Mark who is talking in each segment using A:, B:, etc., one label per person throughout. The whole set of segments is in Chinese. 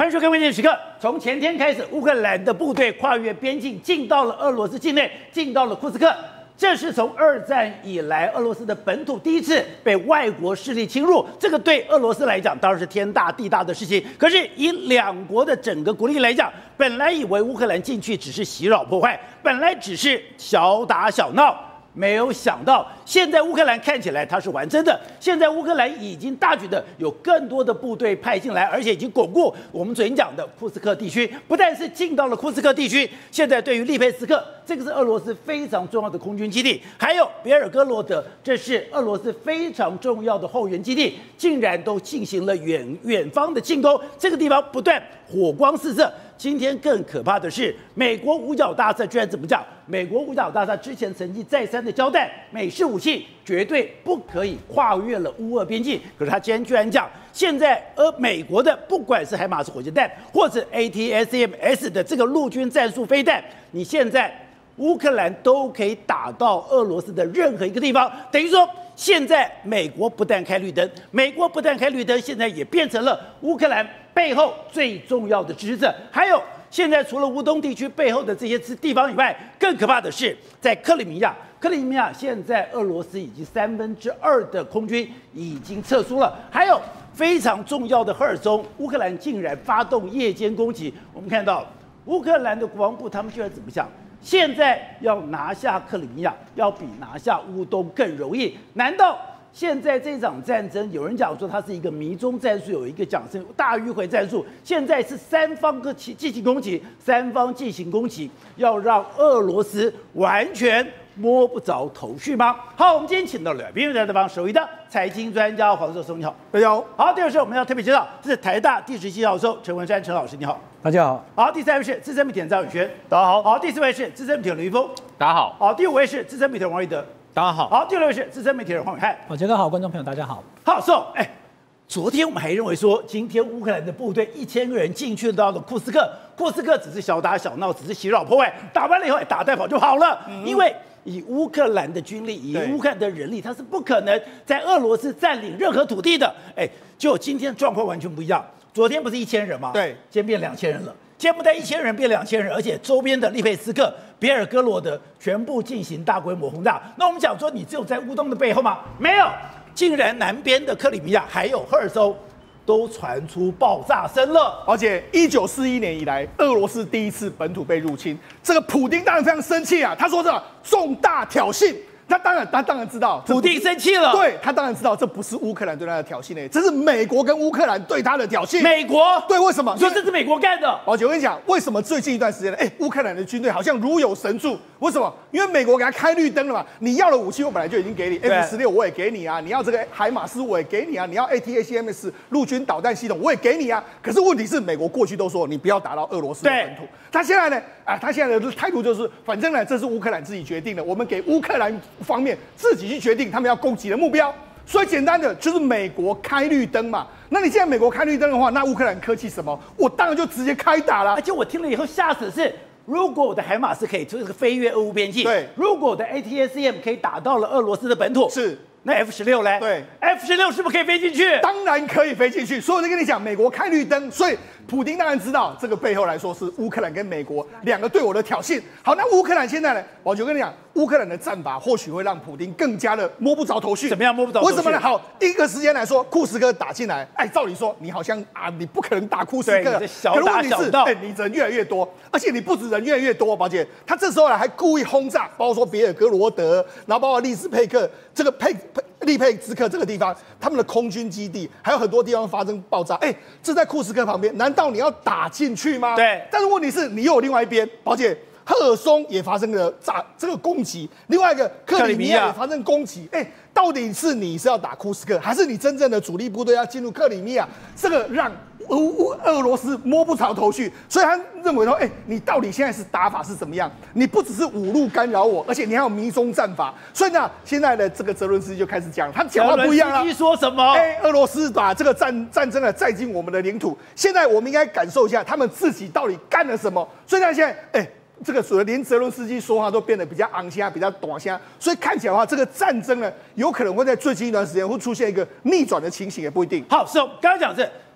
A: 欢迎收看关键时刻。从前天开始，乌克兰的部队跨越边境，进到了俄罗斯境内，进到了库斯克。这是从二战以来俄罗斯的本土第一次被外国势力侵入，这个对俄罗斯来讲当然是天大地大的事情。可是以两国的整个国力来讲，本来以为乌克兰进去只是袭扰破坏，本来只是小打小闹。没有想到，现在乌克兰看起来它是玩真的。现在乌克兰已经大举的有更多的部队派进来，而且已经巩固我们昨天讲的库斯克地区。不但是进到了库斯克地区，现在对于利佩斯克，这个是俄罗斯非常重要的空军基地，还有别尔哥罗德，这是俄罗斯非常重要的后援基地，竟然都进行了远方的进攻。这个地方不断火光四射。今天更可怕的是，美国五角大厦居然怎么讲？美国五角大厦之前曾经再三的交代，美式武器绝对不可以跨越了乌俄边境。可是他今天居然讲，现在美国的不管是海马斯火箭弹，或者 ATACMS 的这个陆军战术飞弹，你现在乌克兰都可以打到俄罗斯的任何一个地方，等于说。现在美国不但开绿灯，现在也变成了乌克兰背后最重要的支持者。还有，现在除了乌东地区背后的这些地方以外，更可怕的是在克里米亚。克里米亚现在俄罗斯已经2/3的空军已经撤出了，还有非常重要的赫尔松，乌克兰竟然发动夜间攻击。我们看到乌克兰的国防部他们居然怎么想？现在要拿下克里米亚，要比拿下乌东更容易？难道现在这场战争，有人讲说它是一个迷踪战术，有一个讲是大迂回战术？现在是三方进行攻击，要让俄罗斯完全摸不着头绪吗？好，我们今天请到了边缘的方首席的财经专家黄寿松，你好。
B: 大家好。
A: 好，第二位是我们要特别介绍，这是台大第17教授陈文山陈老师，你好。
B: 大家好。
A: 好，第三位是资深媒体人张宇轩，
B: 大家好。
A: 好，第四位是资深媒体人刘一峰，
C: 大家好。
A: 好，第五位是资深媒体人王一德，
C: 大家好。
A: 好，第六位是资深媒体人黄伟汉。
D: 杰哥好，观众朋友大家好。
A: 好，昨天我们还认为说，今天乌克兰的部队1000个人进去到了库斯克，库斯克只是小打小闹，只是袭扰破坏，打完了以后打带跑就好了，因为以乌克兰的军力，以乌克兰的人力，他是不可能在俄罗斯占领任何土地的。就今天状况完全不一样。昨天不是1000人吗？
B: 对，
A: 今天变2000人了。今天不但1000人变2000人，而且周边的利佩斯克、别尔哥罗德全部进行大规模轰炸。那我们讲说，你只有在乌东的背后吗？没有，竟然南边的克里米亚还有赫尔松都传出爆炸声了。
B: 而且1941年以来，俄罗斯第一次本土被入侵，这个普丁当然非常生气啊，他说这重大挑衅。他当然知道，
A: 普丁生气了。
B: 对，他当然知道这不是乌克兰对他的挑衅这是美国跟乌克兰对他的挑衅。
A: 美国
B: 对，为什么？
A: 说这是美国干的。
B: 而且我跟你讲，为什么最近一段时间乌克兰的军队好像如有神助？为什么？因为美国给他开绿灯了嘛。你要的武器我本来就已经给你 ，F16我也给你啊，你要这个海马斯我也给你啊，你要 ATACMS 陆军导弹系统我也给你啊。可是问题是，美国过去都说你不要打到俄罗斯的本土，他现在呢？他现在的态度就是，反正呢，这是乌克兰自己决定的，我们给乌克兰方面自己去决定他们要攻击的目标。所以简单的就是美国开绿灯嘛。那你现在美国开绿灯的话，那乌克兰客气什么？我当然就直接开打了。
A: 而且我听了以后吓死的是，如果我的海马斯可以就是飞越俄乌边境，
B: 对，
A: 如果我的 ATACM 可以打到了俄罗斯的本土，
B: 是。
A: 那 F16呢？
B: 对
A: ，F16是不是可以飞进去？
B: 当然可以飞进去。所以我就跟你讲，美国开绿灯，所以普丁当然知道这个背后来说是乌克兰跟美国两个对我的挑衅。好，那乌克兰现在呢？我就跟你讲，乌克兰的战法或许会让普丁更加的摸不着头绪。
A: 怎么样摸不着头绪？
B: 为什么呢？好，第一个时间来说，库斯克打进来，照理说你好像你不可能打库斯克，
A: 小打小闹，
B: 你人越来越多，而且你不止人越来越多，宝姐，他这时候呢还故意轰炸，包括说别尔哥罗德，然后包括利斯佩克这个利佩兹克这个地方，他们的空军基地还有很多地方发生爆炸。这在库斯克旁边，难道你要打进去吗？
A: 对。
B: 但是问题是你又有另外一边，宝姐，赫尔松也发生了这个攻击，另外一个克里米亚也发生攻击。到底是你是要打库斯克，还是你真正的主力部队要进入克里米亚？这个让俄罗斯摸不着头绪，所以他认为说，你到底现在是打法是怎么样？你不只是五路干扰我，而且你还有迷踪战法。所以呢，现在的这个泽伦斯基就开始讲，他讲话不一样了。
A: 泽伦斯基说什么？
B: 俄罗斯把这个战争呢载进我们的领土，现在我们应该感受一下他们自己到底干了什么。所以呢，现在这个所谓连泽伦斯基说话都变得比较昂声、比较短声，所以看起来的话，这个战争呢，有可能会在最近一段时间会出现一个逆转的情形，也不一定。
A: 好，是刚刚讲是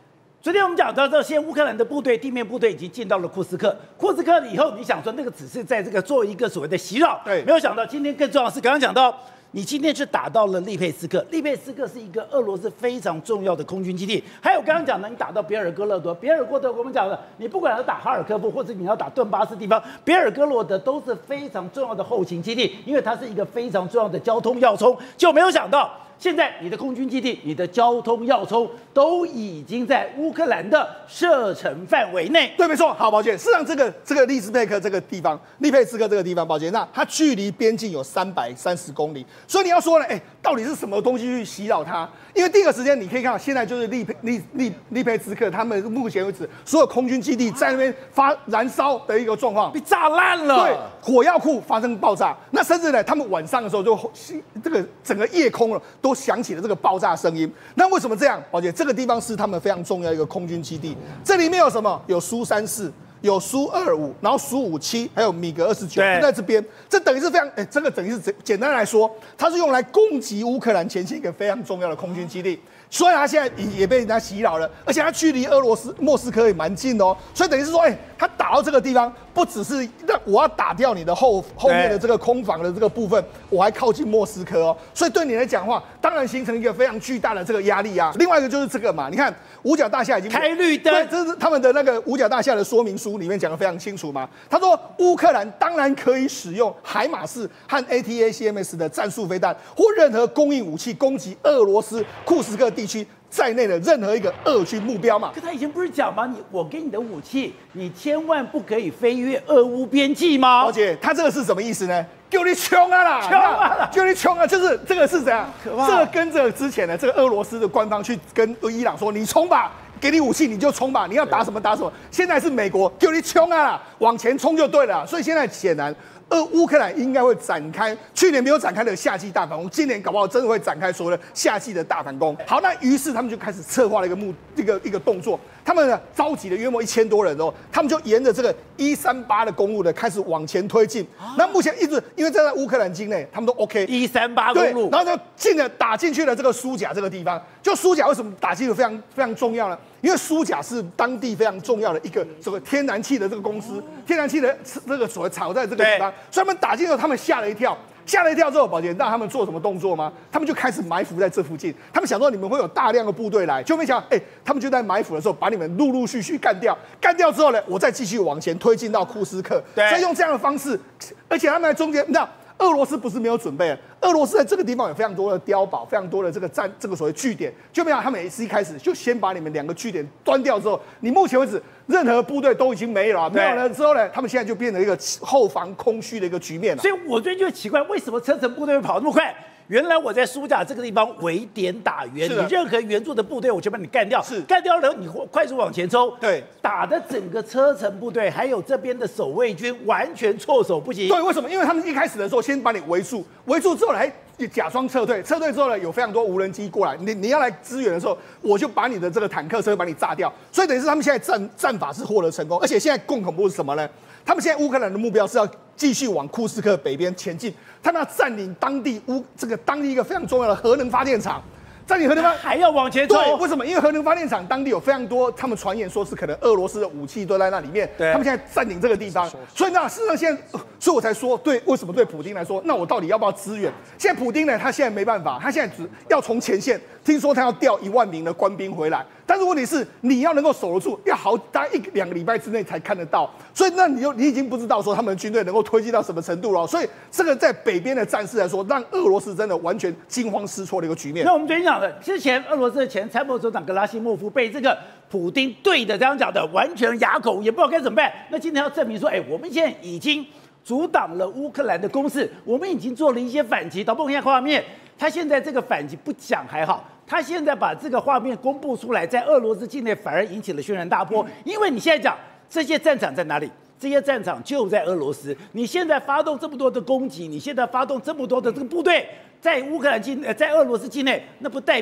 A: 昨天我们讲到，现在乌克兰的部队地面部队已经进到了库斯克。库斯克以后，你想说那个只是在这个做一个所谓的袭扰，
B: 对，
A: 没有想到今天更重要的是，刚刚讲到，你今天是打到了利佩斯克，利佩斯克是一个俄罗斯非常重要的空军基地。还有刚刚讲的，你打到别尔哥罗德，别尔哥罗德我们讲的，你不管要打哈尔科夫或者你要打顿巴斯地方，别尔哥罗德都是非常重要的后勤基地，因为它是一个非常重要的交通要冲，就没有想到。现在你的空军基地、你的交通要冲都已经在乌克兰的射程范围内。
B: 对，没错。好，宝杰，事实上这个利斯佩克这个地方，利佩斯克这个地方，宝杰，那它距离边境有330公里，所以你要说呢，到底是什么东西去袭扰它？因为第一个时间你可以看到，现在就是利佩斯克，他们目前为止所有空军基地在那边燃烧的一个状况，
A: 被炸烂了。
B: 对，火药库发生爆炸，那甚至呢，他们晚上的时候就这个整个夜空了。都响起了这个爆炸声音。那为什么这样？宝姐，这个地方是他们非常重要的一个空军基地。这里面有什么？有苏34，有苏25，然后苏57，还有米格29，都在这边。这等于是非常，这个等于是简单来说，它是用来攻击乌克兰前线一个非常重要的空军基地。所以它现在也被人家袭扰了，而且它距离俄罗斯莫斯科也蛮近的哦。所以等于是说，它打到这个地方，不只是我要打掉你的后面的这个空防的这个部分，我还靠近莫斯科哦。所以对你来讲的话，当然形成一个非常巨大的这个压力啊。另外一个就是这个嘛，你看五角大厦已经
A: 开绿灯，
B: 对，这是他们的那个五角大厦的说明书里面讲得非常清楚嘛。他说，乌克兰当然可以使用海马式和 ATACMS 的战术飞弹或任何供应武器攻击俄罗斯库斯克地区在内的任何一个俄军目标嘛。
A: 可他以前不是讲吗？我给你的武器，你千万不可以飞越俄乌边境吗？
B: 而且他这个是什么意思呢？叫你冲啊啦！
A: 冲啊啦！
B: 叫你冲啊！就是这个是怎样？
A: 可怕！
B: 这个跟着之前的这个俄罗斯的官方去跟伊朗说：“你冲吧，给你武器你就冲吧，你要打什么打什么。”现在是美国叫你冲啊啦，往前冲就对了。所以现在显然。乌克兰应该会展开去年没有展开的夏季大反攻，今年搞不好真的会展开所谓的夏季的大反攻。好，那于是他们就开始策划了一个动作，他们呢召集了约莫1000多人哦，他们就沿着这个138的公路呢开始往前推进。那目前一直因为在乌克兰境内，他们都 OK。
A: 138公路，
B: 然后就打进去了这个苏甲这个地方。就苏甲为什么打进去非常非常重要呢？因为苏甲是当地非常重要的一个这个天然气的这个公司，天然气的这个所谓炒在这个地方，所以他们打进去，他们吓了一跳。吓了一跳之后，宝杰，让他们做什么动作吗？他们就开始埋伏在这附近。他们想说你们会有大量的部队来，就没想到，他们就在埋伏的时候把你们陆陆续续干掉。干掉之后呢，我再继续往前推进到库斯克。所以用这样的方式，而且他们在中间，你知道。俄罗斯不是没有准备，俄罗斯在这个地方有非常多的碉堡，非常多的这个所谓据点，就没想到他们也是一开始就先把你们2个据点端掉之后，你目前为止任何部队都已经没了，没有了之后呢，他们现在就变成一个后防空虚的一个局面了。
A: 所以我最近就奇怪，为什么车臣部队会跑那么快？原来我在苏甲这个地方围点打援，你任何援助的部队，我就把你干掉。干掉了，你快速往前冲。
B: 对，
A: 打的整个车臣部队，还有这边的守卫军，完全措手不及。
B: 对，为什么？因为他们一开始的时候先把你围住，围住之后来假装撤退，撤退之后呢，有非常多无人机过来，你要来支援的时候，我就把你的这个坦克车把你炸掉。所以等于是他们现在战法是获得成功，而且现在更恐怖是什么呢？他们现在乌克兰的目标是要继续往库斯克北边前进，他们要占领当地一个非常重要的核能发电厂。占领核能发
A: 还要往前冲，
B: 对，为什么？因为核能发电厂当地有非常多，他们传言说是可能俄罗斯的武器都在那里面，他们现在占领这个地方，所以那事实上现在，所以我才说，对，为什么对普丁来说，那我到底要不要支援？现在普丁呢，他现在没办法，他现在只要从前线，听说他要调1万名的官兵回来，但是问题是你要能够守得住，要大概1-2个礼拜之内才看得到，所以那你已经不知道说他们的军队能够推进到什么程度了，所以这个在北边的战事来说，让俄罗斯真的完全惊慌失措的一个局面。
A: 那我们昨天讲的，之前俄罗斯的前参谋总长格拉西莫夫被这个普丁对的这样讲的，完全哑口，也不知道该怎么办。那今天要证明说，我们现在已经阻挡了乌克兰的攻势，我们已经做了一些反击。导播，看一下画面，他现在这个反击不讲还好，他现在把这个画面公布出来，在俄罗斯境内反而引起了轩然大波，因为你现在讲这些战场在哪里？这些战场就在俄罗斯。你现在发动这么多的攻击，你现在发动这么多的这个部队在乌克兰境，在俄罗斯境内，那不代表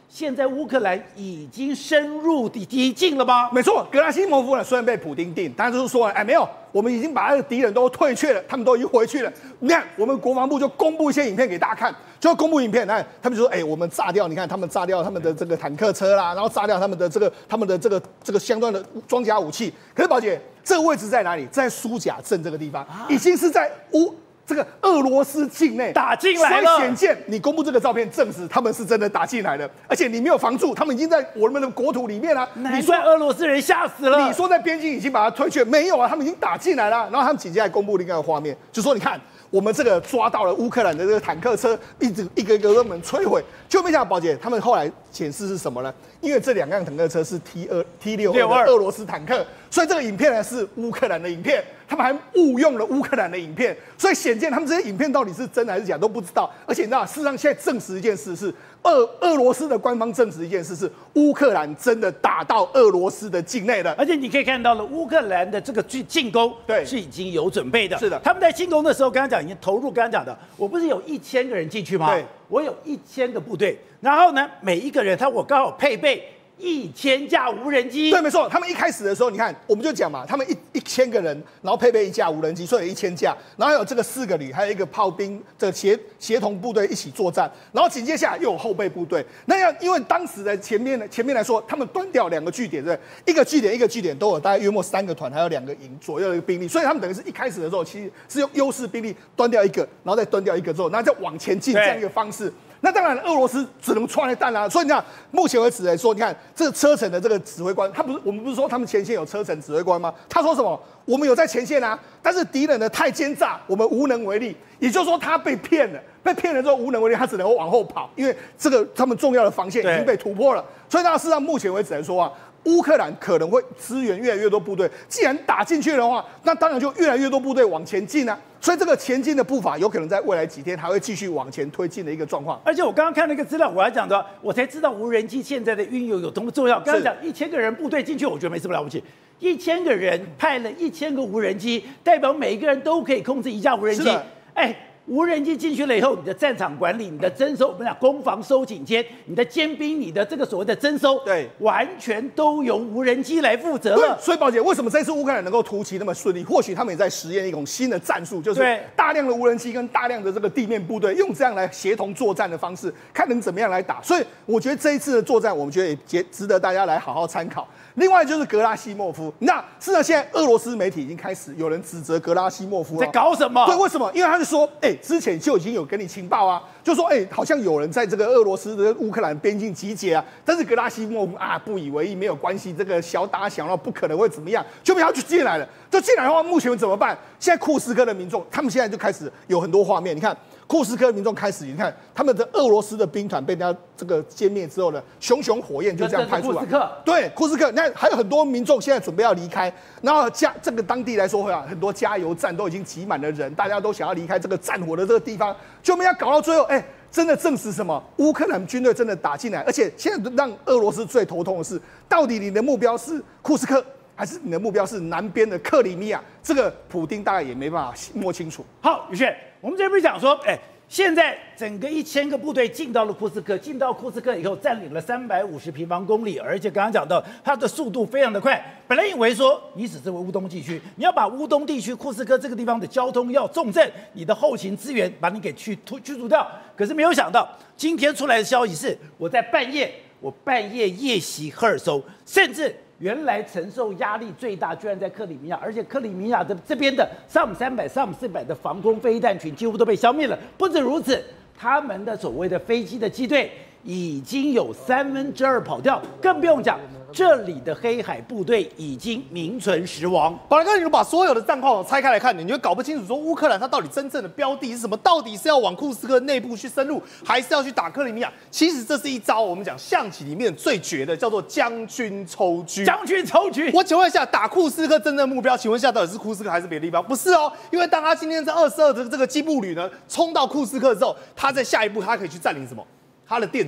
A: 现在乌克兰已经深入敌境了吗？
B: 没错，格拉西莫夫呢虽然被普丁定，但就是说，哎，没有，我们已经把那个敌人都退却了，他们都已经回去了。你看，我们国防部就公布一些影片给大家看，就要公布影片，那他们就说，哎，我们炸掉，你看他们炸掉他们的这个坦克车啦，然后炸掉他们的这个相关的装甲武器。可是宝姐，这个位置在哪里？在苏贾镇这个地方，已经是在这个俄罗斯境内
A: 打进来了，
B: 所以显见你公布这个照片，证实他们是真的打进来了，而且你没有防住，他们已经在我们的国土里面啊。
A: 你说俄罗斯人吓死了？
B: 你说在边境已经把它推却，没有啊，他们已经打进来了。然后他们紧接着公布另外一个画面，就说你看。我们这个抓到了乌克兰的这个坦克车，一个一个都能摧毁，就没想到宝姐他们后来显示是什么呢？因为这2辆坦克车是 T62的俄罗斯坦克，所以这个影片呢是乌克兰的影片，他们还误用了乌克兰的影片，所以显见他们这些影片到底是真还是假都不知道。而且你知道，事实上现在证实一件事是，俄罗斯的官方证实一件事是，乌克兰真的打到俄罗斯的境内了，
A: 而且你可以看到了，乌克兰的这个进攻
B: 对
A: 是已经有准备的。
B: 是的，
A: 他们在进攻的时候，刚刚讲已经投入，刚刚讲的，我不是有1000个人进去吗？
B: 对，
A: 我有1000个部队，然后呢，每一个人我刚好配备1000架无人机。
B: 对，没错。他们一开始的时候，你看，我们就讲嘛，他们1000个人，然后配备1架无人机，所以有1000架，然后还有这个4个旅，还有一个炮兵，这个协同部队一起作战，然后紧接下来又有后备部队。那因为当时的前面来说，他们端掉2个据点，对，一个据点都有大概约莫3个团，还有2个营左右的一个兵力，所以他们等于是一开始的时候，其实是用优势兵力端掉一个，然后再端掉一个之后，然后再往前进这样一个方式。那当然，俄罗斯只能穿来弹啊。所以你看，目前为止来说，你看这个车臣的这个指挥官，我们不是说他们前线有车臣指挥官吗？他说什么？我们有在前线啊，但是敌人呢太奸诈，我们无能为力。也就是说，他被骗了，被骗了之后无能为力，他只能够往后跑，因为这个他们重要的防线已经被突破了。所以，事实上目前为止来说啊，乌克兰可能会支援越来越多部队。既然打进去的话，那当然就越来越多部队往前进啊。所以这个前进的步伐有可能在未来几天还会继续往前推进的一个状况。
A: 而且我刚刚看那个资料，我还讲的，我才知道无人机现在的运用有多么重要。刚刚讲1000个人部队进去，我觉得没什么了不起。1000个人派了1000个无人机，代表每个人都可以控制1架无人机。哎。无人机进去了以后，你的战场管理、你的征收，我们讲攻防收紧间，你的尖兵、你的这个所谓的征收，
B: 对，
A: 完全都由无人机来负责了。
B: 所以宝姐，为什么这次乌克兰能够突袭那么顺利？或许他们也在实验一种新的战术，就是大量的无人机跟大量的这个地面部队，用这样来协同作战的方式，看能怎么样来打。所以我觉得这一次的作战，我们觉得也值得大家来好好参考。另外就是格拉西莫夫，那事实上现在俄罗斯媒体已经开始有人指责格拉西莫夫了，
A: 在搞什么？
B: 对，为什么？因为他就说，之前就已经有给你情报啊，就说，好像有人在这个俄罗斯的乌克兰边境集结啊，但是格拉西莫夫啊不以为意，没有关系，这个小打小闹不可能会怎么样，就被他就进来了。就进来的话，目前怎么办？现在库斯科的民众，他们现在就开始有很多画面，你看。库斯科民众开始，你看他们的俄罗斯的兵团被人家这个歼灭之后呢，熊熊火焰就这样拍出来。对，库斯科，那还有很多民众现在准备要离开，然后这个当地来说会很多加油站都已经挤满了人，大家都想要离开这个战火的这个地方，就没有搞到最后，真的证实什么？乌克兰军队真的打进来，而且现在让俄罗斯最头痛的是，到底你的目标是库斯科？还是你的目标是南边的克里米亚？这个普丁大概也没办法摸清楚。
A: 好，宇轩，我们这边讲说，现在整个1000个部队进到了库斯科，进到库斯科以后占领了350平方公里，而且刚刚讲到它的速度非常的快。本来以为说你只是乌东地区，你要把乌东地区库斯科这个地方的交通要重镇，你的后勤资源把你给驱逐掉。可是没有想到，今天出来的消息是，我半夜夜袭赫尔松，甚至。原来承受压力最大，居然在克里米亚，而且克里米亚的这边的SAM-300、SAM-400的防空飞弹群几乎都被消灭了。不止如此，他们的所谓的飞机的机队已经有2/3跑掉，更不用讲这里的黑海部队已经名存实亡。
C: 宝来哥，你把所有的战况拆开来看，你就搞不清楚说乌克兰它到底真正的标的是什么，到底是要往库斯科内部去深入，还是要去打克里米亚？其实这是一招我们讲象棋里面最绝的，叫做将军抽车。
A: 将军抽车。
C: 我请问一下，打库斯科真正目标，请问一下到底是库斯科还是别的地方？不是哦，因为当他今天在22的这个机步旅呢冲到库斯科之后，他在下一步他可以去占领什么？他的电厂。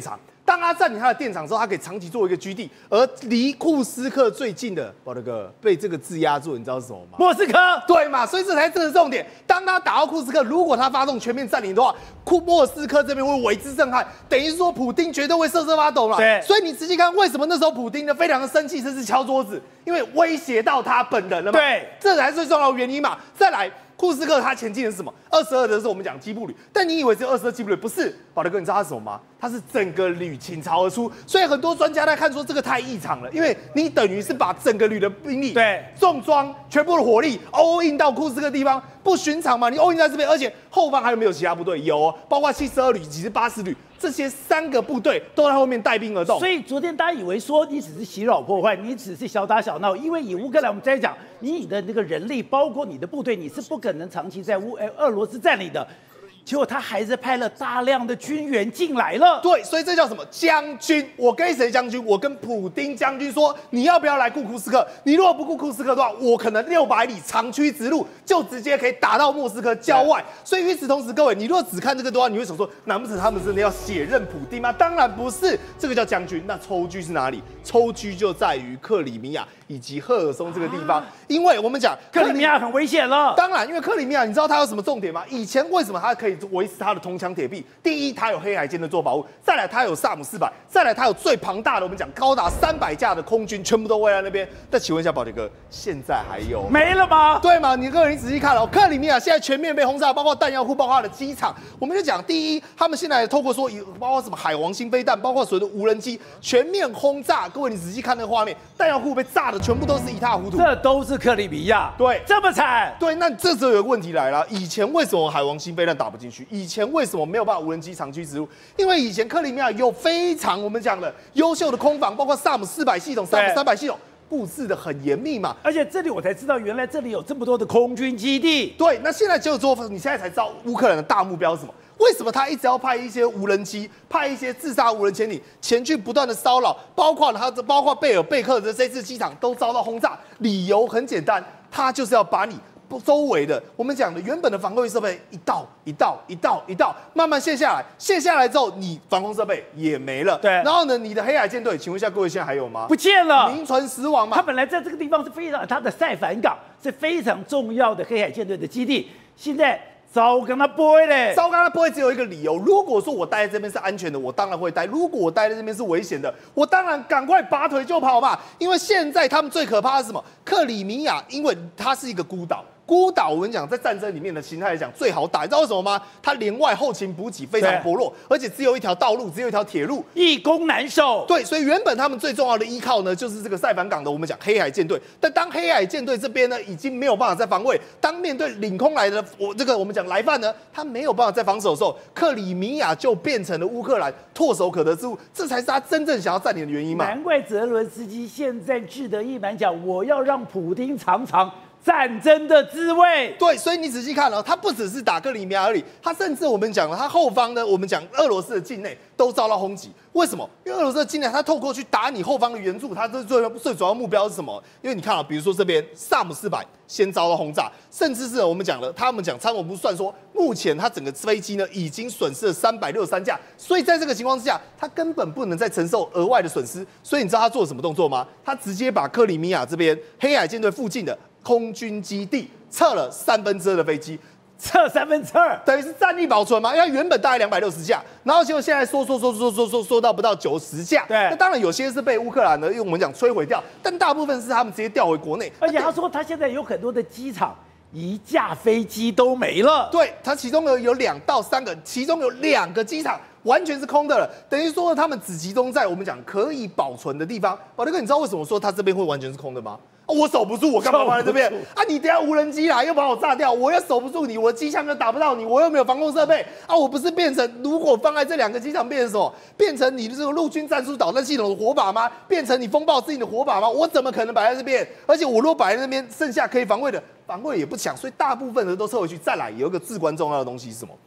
C: 当他占领他的电厂之后，他可以长期作为一个基地，而离库斯克最近的宝德哥被这个制压住，你知道是什么吗？
A: 莫斯科。
C: 对嘛，所以这才是重点。当他打到库斯克，如果他发动全面占领的话，莫斯科这边会为之震撼，等于说普丁绝对会瑟瑟发抖了。
A: 对，
C: 所以你仔细看，为什么那时候普丁呢非常的生气，甚至敲桌子，因为威胁到他本人了嘛。
A: 对，
C: 这才是最重要的原因嘛。再来。库斯克他前进的是什么？22的是我们讲基步旅，但你以为只有22基步旅，不是？宝德哥，你知道他是什么吗？他是整个旅倾巢而出，所以很多专家在看说这个太异常了，因为你等于是把整个旅的兵力、
A: 对
C: 重装、全部的火力 all in 到库斯克地方，不寻常嘛？你 all in 在这边，而且后方还有没有其他部队？有、哦，包括72旅以及80旅。这些3个部队都在后面带兵而动，
A: 所以昨天大家以为说你只是袭扰破坏，你只是小打小闹，因为以乌克兰我们在讲，你的那个人力，包括你的部队，你是不可能长期在俄罗斯占领的。结果他还是派了大量的军援进来了。
C: 对，所以这叫什么将军？我跟谁将军？我跟普丁将军说，你要不要来顾库斯克？你如果不顾库斯克的话，我可能600里长驱直入，就直接可以打到莫斯科郊外。所以与此同时，各位，你如果只看这个的话，你会想说，难不成他们真的要血刃普丁吗？当然不是，这个叫将军。那抽居是哪里？抽居就在于克里米亚以及赫尔松这个地方，因为我们讲
A: 克里米亚很危险了。
C: 当然，因为克里米亚，你知道它有什么重点吗？以前为什么它可以维持它的铜墙铁壁？第一，它有黑海舰队做保护；再来，它有萨姆400；再来，它有最庞大的，我们讲高达300架的空军，全部都围在那边。那请问一下，宝杰哥，现在还有
A: 没了吗？
C: 对吗？你各位，你仔细看哦，克里米亚现在全面被轰炸，包括弹药库，包括它的机场。我们就讲，第一，他们现在透过说，包括什么海王星飞弹，包括所谓的无人机，全面轰炸。各位，你仔细看那个画面，弹药库被炸的全部都是一塌糊涂。
A: 这都是克里米亚，
C: 对，
A: 这么惨。
C: 对，那这时候有个问题来了，以前为什么海王星飞弹打不进去？以前为什么没有办法无人机长驱直入？因为以前克里米亚有非常我们讲的优秀的空防，包括萨姆400系统、萨姆300系统。布置的很严密嘛，
A: 而且这里我才知道，原来这里有这么多的空军基地。
C: 对，那现在就是说，你现在才知道乌克兰的大目标是什么？为什么他一直要派一些无人机、派一些自杀无人潜艇前去不断的骚扰？包括贝尔贝克的这次机场都遭到轰炸，理由很简单，他就是要把你周围的我们讲的原本的防卫设备一道慢慢卸下来，卸下来之后，你防空设备也没了。
A: 对，
C: 然后呢，你的黑海舰队，请问一下各位，现在还有吗？
A: 不见了，
C: 名存实亡嘛。
A: 他本来在这个地方是非常，他的塞凡港是非常重要的黑海舰队的基地，现在糟跟他不会嘞，
C: 糟跟他不会只有一个理由。如果说我待在这边是安全的，我当然会待；如果我待在这边是危险的，我当然赶快拔腿就跑嘛。因为现在他们最可怕的是什么？克里米亚，因为它是一个孤岛。孤岛，我们讲在战争里面的形态来讲最好打，你知道为什么吗？它连外后勤补给非常薄弱，而且只有一条道路，只有一条铁路，
A: 易攻难守。
C: 对，所以原本他们最重要的依靠呢，就是这个塞凡港的我们讲黑海舰队。但当黑海舰队这边呢，已经没有办法再防卫，当面对领空来的我们讲来犯呢，他没有办法再防守的时候，克里米亚就变成了乌克兰唾手可得之物，这才是他真正想要占领的原因嘛。
A: 难怪泽伦斯基现在志得意满讲，我要让普丁尝尝战争的滋味。
C: 对，所以你仔细看哦，他不只是打克里米亚而已，他甚至我们讲了，他后方呢，我们讲俄罗斯的境内都遭到轰击。为什么？因为俄罗斯的境内，他透过去打你后方的援助，他最主要目标是什么？因为你看啊，比如说这边萨姆400先遭到轰炸，甚至是我们讲了，他们讲参谋部算说，目前他整个飞机呢已经损失了363架，所以在这个情况之下，他根本不能再承受额外的损失。所以你知道他做了什么动作吗？他直接把克里米亚这边黑海舰队附近的空军基地撤了2/3的飞机，
A: 撤2/3，
C: 等于是战力保存嘛？因为原本大概260架，然后结果现在缩到不到90架。
A: 对，
C: 那当然有些是被乌克兰呢，因为我们讲摧毁掉，但大部分是他们直接调回国内。
A: 而且他说他现在有很多的机场一架飞机都没了。
C: 对，他其中有2到3个，其中有2个机场完全是空的了，等于说他们只集中在我们讲可以保存的地方。宝德哥，你知道为什么说他这边会完全是空的吗？我守不住，我干嘛放在这边啊？你等下无人机来又把我炸掉，我又守不住你，我的机枪又打不到你，我又没有防空设备啊！我不是变成如果放在这2个机场变成什么？变成你的这个陆军战术导弹系统的火把吗？变成你风暴制引的火把吗？我怎么可能摆在这边？而且我如果摆在那边，剩下可以防卫的反过来也不强，所以大部分的都撤回去。再来有一个至关重要的东西是什么？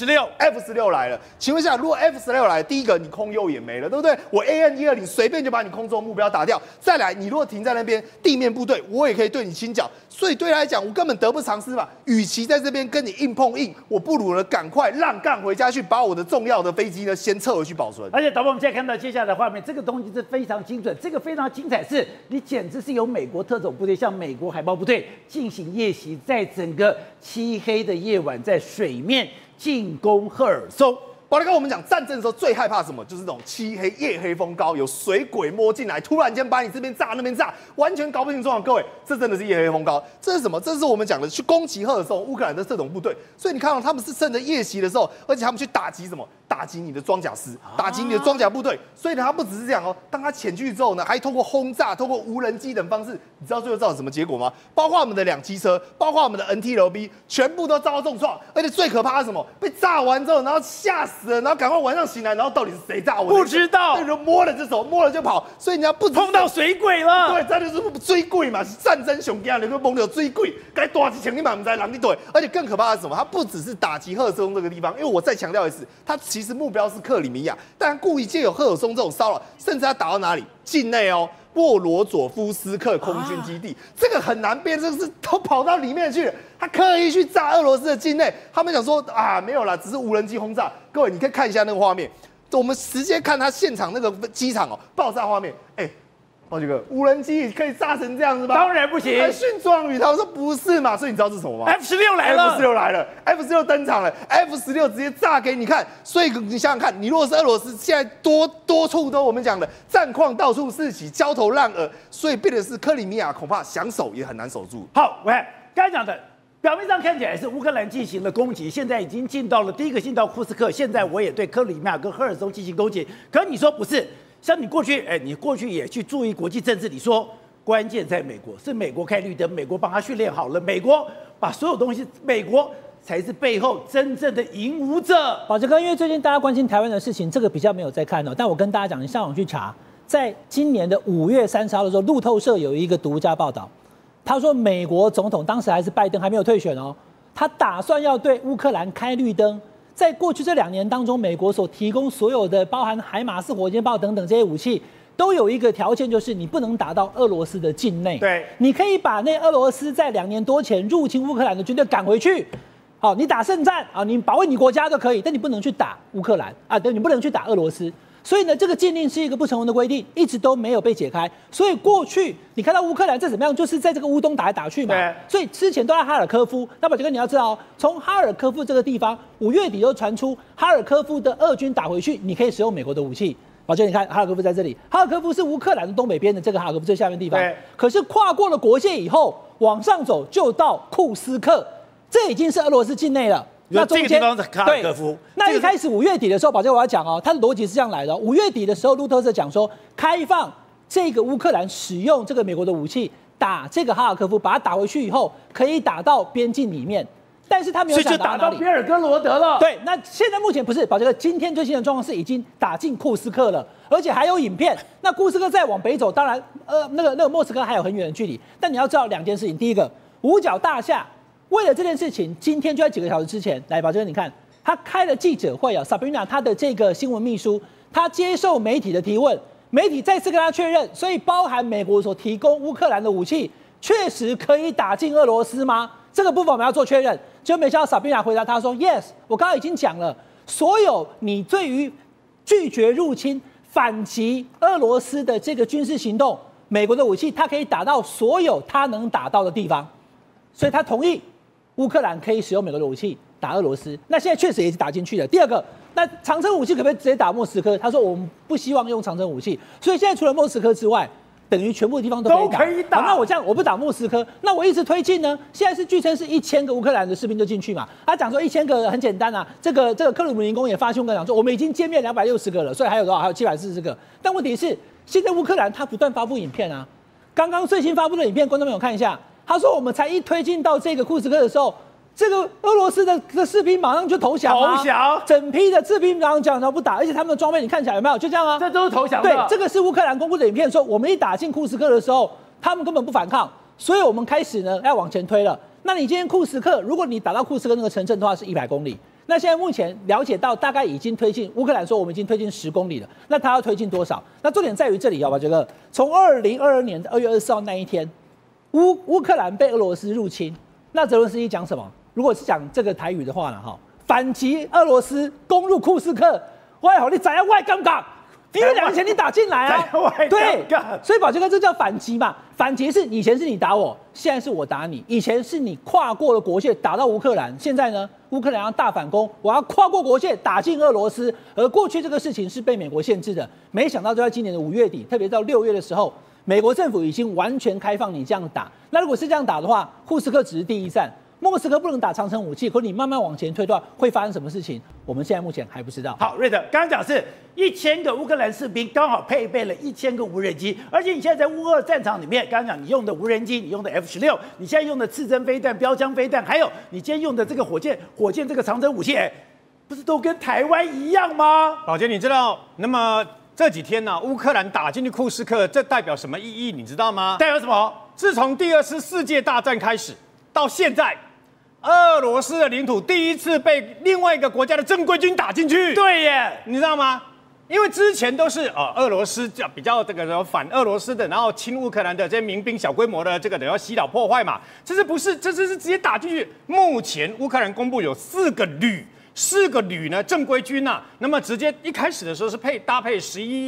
A: F16
C: 来了，请问一下，如果 F16来，第一个你空优也没了，对不对？我 AN120随便就把你空中目标打掉。再来，你如果停在那边地面部队，我也可以对你清剿。所以对他来讲，我根本得不偿失嘛。与其在这边跟你硬碰硬，我不如呢赶快让干回家去，把我的重要的飞机呢先撤回去保存。
A: 而且导播，我们现在看到接下来的画面，这个东西是非常精准，这个非常精彩，是你简直是由美国特种部队，像美国海豹部队进行夜袭，在整个漆黑的夜晚，在水面进攻赫尔松。
C: 宝力哥，我们讲战争的时候最害怕什么？就是这种漆黑、夜黑风高，有水鬼摸进来，突然间把你这边炸那边炸，完全搞不清楚。各位，这真的是夜黑风高。这是什么？这是我们讲的去攻击赫尔松乌克兰的特种部队。所以你看到他们是趁着夜袭的时候，而且他们去打击什么？打击你的装甲师，打击你的装甲部队。所以呢，他不只是这样哦，当他潜去之后呢，还通过轰炸、通过无人机等方式，你知道最后造成什么结果吗？包括我们的2机车，包括我们的 NTLB， 全部都遭到重创。而且最可怕的是什么？被炸完之后，然后吓死了，然后赶快晚上醒来，然后到底是谁炸我？
A: 不知道，
C: 对，就摸了就走，摸了就跑。所以你要不
A: 碰到水鬼了。
C: 对，这就是追鬼嘛，是战争熊惊，你会蒙着追鬼，该多几千你满不在狼地对。而且更可怕的是什么？他不只是打击赫尔松这个地方，因为我再强调一次，他其实目标是克里米亚，但故意借由赫尔松这种骚扰，甚至他打到哪里？境内哦。沃罗佐夫斯克空军基地，这个很难编，这个是都跑到里面去了。他刻意去炸俄罗斯的境内，他们想说啊，没有啦，只是无人机轰炸。各位，你可以看一下那个画面，我们直接看他现场那个机场哦，爆炸画面。宝杰哥，无人机可以炸成这样子吗？
A: 当然不行。
C: 还训壮语，他说不是嘛，所以你知道是什么吗
A: ？F16来了
C: ，F16来了 ，F16登场了 ，F16直接炸给你看。所以你想想看，你如果是俄罗斯，现在多处都我们讲的战况到处四起，焦头烂额，所以变的是克里米亚恐怕想守也很难守住。
A: 好，喂，刚才讲的。表面上看起来是乌克兰进行了攻击，现在已经进到了第一个进到库斯克，现在我也对克里米亚跟赫尔松进行攻击。可你说不是？像你过去，你过去也去注意国际政治，你说关键在美国，是美国开绿灯，美国帮他训练好了，美国把所有东西，美国才是背后真正的赢武者。
D: 宝杰哥，因为最近大家关心台湾的事情，这个比较没有在看哦，但我跟大家讲，你上网去查，在今年的5月30号的时候，路透社有一个独家报道。他说，美国总统当时还是拜登，还没有退选哦，他打算要对乌克兰开绿灯。在过去这2年当中，美国所提供所有的包含海马斯火箭炮等等这些武器，都有一个条件，就是你不能打到俄罗斯的境内。
A: 对，
D: 你可以把那俄罗斯在2年多前入侵乌克兰的军队赶回去。好，你打胜战啊，你保卫你国家都可以，但你不能去打乌克兰啊，对，你不能去打俄罗斯。所以呢，这个禁令是一个不成文的规定，一直都没有被解开。所以过去你看到乌克兰这怎么样，就是在这个乌东打来打去嘛。所以之前都在哈尔科夫。那么这个你要知道，从哈尔科夫这个地方，5月底就传出哈尔科夫的俄军打回去，你可以使用美国的武器。宝杰，你看哈尔科夫在这里，哈尔科夫是乌克兰的东北边的这个哈尔科夫最下面地方。可是跨过了国界以后，往上走就到库斯克，这已经是俄罗斯境内了。
A: 那这个地方是哈尔科夫。
D: 那一开始5月底的时候，宝杰我要讲哦，它的逻辑是这样来的：5月底的时候，路透社讲说开放这个乌克兰使用这个美国的武器打这个哈尔科夫，把它打回去以后，可以打到边境里面。但是他没有
A: 想打到比尔哥罗德了。
D: 对，那现在目前不是，宝杰哥，今天最新的状况是已经打进库斯克了，而且还有影片。那库斯克再往北走，当然那个莫斯科还有很远的距离。但你要知道2件事情，第一个，五角大厦。为了这件事情，今天就在几个小时之前，来，宝杰哥，你看，他开了记者会啊 ，Sabrina 他的这个新闻秘书，他接受媒体的提问，媒体再次跟他确认，所以包含美国所提供乌克兰的武器，确实可以打进俄罗斯吗？这个部分我们要做确认。结果没想到 Sabrina 回答他说 ，Yes， 我刚刚已经讲了，所有你对于拒绝入侵、反击俄罗斯的这个军事行动，美国的武器它可以打到所有它能打到的地方，所以他同意。乌克兰可以使用美国的武器打俄罗斯，那现在确实也是打进去了。第二个，那长程武器可不可以直接打莫斯科？他说我们不希望用长程武器，所以现在除了莫斯科之外，等于全部的地方都可以打。那我这样，我不打莫斯科，那我一直推进呢？现在是据称是1000个乌克兰的士兵就进去嘛？他讲说1000个很简单啊，这个克里姆林宫也发新闻讲说，我们已经歼灭260个了，所以还有多少？还有740个。但问题是，现在乌克兰他不断发布影片啊，刚刚最新发布的影片，观众朋友看一下。他说：“我们才一推进到这个库斯克的时候，这个俄罗斯的士兵马上就投降了，整批的士兵马上讲都不打，而且他们的装备你看起来有没有？就这样啊，
A: 这都是投降的。
D: 对，这个是乌克兰公布的影片，说我们一打进库斯克的时候，他们根本不反抗，所以我们开始呢要往前推了。 那你今天库斯克，如果你打到库斯克那个城镇的话，是100公里。那现在目前了解到，大概已经推进，乌克兰说我们已经推进10公里了。那他要推进多少？那重点在于这里，好吧？这个从2022年2月24号那一天，乌克兰被俄罗斯入侵，那泽伦斯基讲什么？如果是讲这个台语的话呢，哈，反击俄罗斯攻入库斯克，外好你怎样外杠杠？因为2年前你打进来啊，对，所以宝杰哥这叫反击嘛。反击是以前是你打我，现在是我打你。以前是你跨过了国界打到乌克兰，现在呢，乌克兰要大反攻，我要跨过国界打进俄罗斯。而过去这个事情是被美国限制的，没想到就在今年的5月底，特别到6月的时候，美国政府已经完全开放你这样打。那如果是这样打的话，库斯克只是第一站。莫斯科不能打长程武器，可你慢慢往前推的话，会发生什么事情？我们现在目前还不知道。
A: 好，瑞德刚刚讲是1000个乌克兰士兵刚好配备了1000个无人机，而且你现在在乌俄战场里面，刚刚讲你用的无人机，你用的F-16，你现在用的刺针飞弹、标枪飞弹，还有你今天用的这个火箭这个长程武器，不是都跟台湾一样吗？
E: 宝杰，你知道那么这几天呢，乌克兰打进去库斯克，这代表什么意义？你知道吗？
A: 代表什么？
E: 自从第2次世界大战开始到现在。俄罗斯的领土第一次被另外一个国家的正规军打进去，
A: 对耶，
E: 你知道吗？因为之前都是俄罗斯比较这个反俄罗斯的，然后亲乌克兰的这些民兵小规模的这个等于洗脑破坏嘛，这是直接打进去。目前乌克兰公布有4个旅呢正规军呐，那么直接一开始的时候是搭配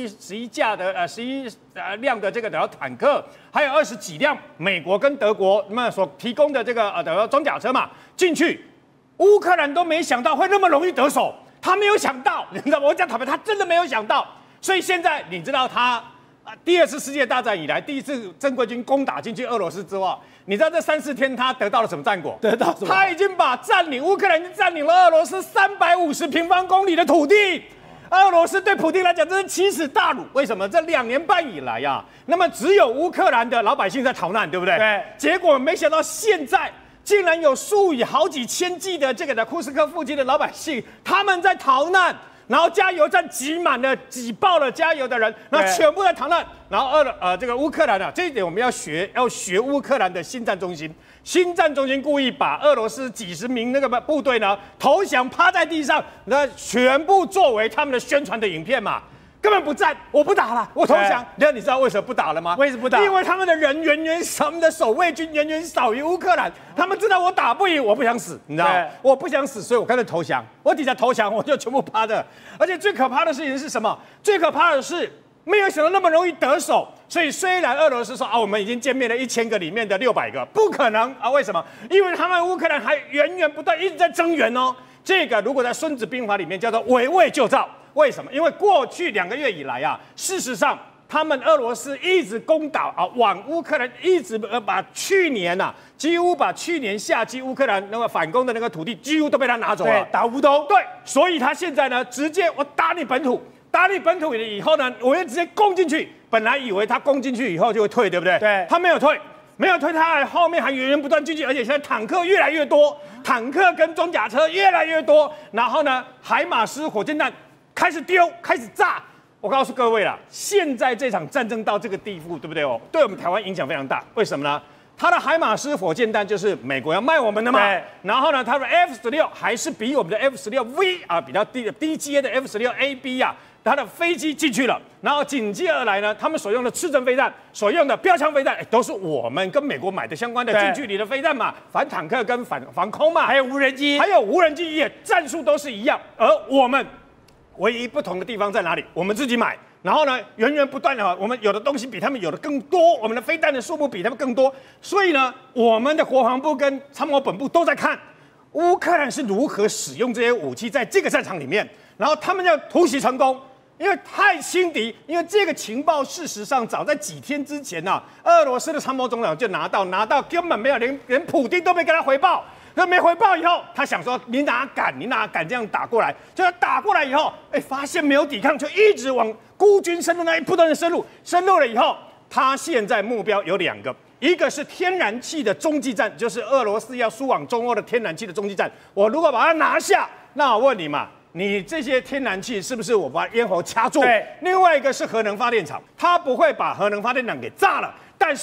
E: 11架的11辆的这个坦克，还有20几辆美国跟德国那么所提供的这个装甲车嘛进去，乌克兰都没想到会那么容易得手，他没有想到，你知道吗？我讲坦白，他真的没有想到，所以现在你知道他第2次世界大战以来第一次正规军攻打进去俄罗斯之后。你知道这3、4天他得到了什么战果？
A: 得到什么？
E: 他已经乌克兰已经占领了俄罗斯350平方公里的土地。俄罗斯对普丁来讲，这是奇耻大辱。为什么？这2年半以来呀，那么只有乌克兰的老百姓在逃难，对不对？
A: 对。
E: 结果没想到现在竟然有数以好几千计的这个的库斯克附近的老百姓，他们在逃难。然后加油站挤爆了加油的人，然后全部在逃难。然后这个乌克兰啊，这一点我们要学乌克兰的新战中心。新战中心故意把俄罗斯几十名那个部队呢投降趴在地上，那全部作为他们的宣传的影片嘛。根本不战，我不打了，我投降。你知道为什么不打了吗？
A: 为什么不打？
E: 因为他们的人他们的守卫军远少于乌克兰，他们知道我打不赢，我不想死，你知道？我不想死，所以我干脆投降。我底下投降，我就全部趴着。而且最可怕的事情是什么？最可怕的是没有想到那么容易得手。所以虽然俄罗斯说我们已经歼灭了1000个里面的600个，不可能啊！为什么？因为他们乌克兰还源源不断一直在增援哦。这个如果在《孙子兵法》里面叫做围魏救赵。为什么？因为过去2个月以来啊，事实上他们俄罗斯一直攻打往乌克兰，一直把去年几乎把去年夏季乌克兰那个反攻的那个土地几乎都被他拿走了。
A: 对，打乌东。
E: 对，所以他现在呢，直接我打你本土，打你本土以后呢，我就直接攻进去。本来以为他攻进去以后就会退，对不对？
A: 对，
E: 他没有退。他后面还源源不断进去，而且现在坦克越来越多，坦克跟装甲车越来越多，然后呢，海马斯火箭弹开始丢，开始炸。我告诉各位啦，现在这场战争到这个地步，对不对哦？对我们台湾影响非常大。为什么呢？它的海马斯火箭弹就是美国要卖我们的嘛。然后呢，它的 F-16还是比我们的 F-16V 比较低阶的 F-16AB 它的飞机进去了，然后紧接而来呢，他们所用的刺针飞弹、所用的标枪飞弹，都是我们跟美国买的相关的近距离的飞弹嘛，反坦克跟防空嘛，
A: 还有无人机
E: 也战术都是一样，而我们唯一不同的地方在哪里？我们自己买，然后呢，源源不断的，我们有的东西比他们有的更多，我们的飞弹的数目比他们更多，所以呢，我们的国防部跟参谋本部都在看乌克兰是如何使用这些武器在这个战场里面，然后他们要突袭成功。因为太轻敌，因为这个情报事实上早在几天之前俄罗斯的参谋总长就拿到根本没有连普丁都没跟他回报，那没回报以后，他想说你哪敢这样打过来？就他打过来以后，发现没有抵抗，就一直往孤军深入那不断的深入了以后，他现在目标有2个，一个是天然气的中继站，就是俄罗斯要输往中欧的天然气的中继站，我如果把它拿下，那我问你嘛。你这些天然气是不是我把咽喉掐住？
A: 对。
E: 另外一个是核能发电厂，它不会把核能发电厂给炸了，但是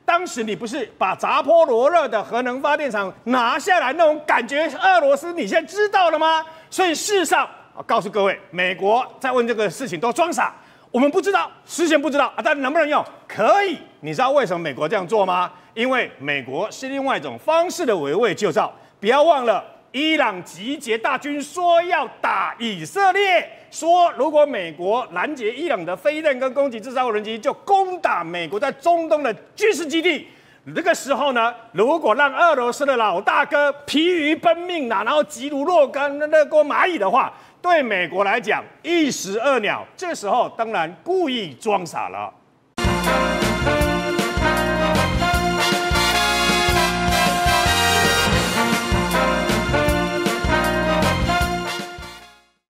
E: 当时你不是把扎波罗热的核能发电厂拿下来那种感觉，俄罗斯你现在知道了吗？所以事实上，告诉各位，美国在问这个事情都装傻，我们不知道，事先不知道啊，但能不能用？可以。你知道为什么美国这样做吗？因为美国是另外一种方式的围魏救赵。不要忘了，伊朗集结大军说要打以色列，说如果美国拦截伊朗的飞弹跟攻击制造无人机，就攻打美国在中东的军事基地。这个时候呢，如果让俄罗斯的老大哥疲于奔命然后急如若干热锅蚂蚁的话，对美国来讲一石二鸟。这时候当然故意装傻了。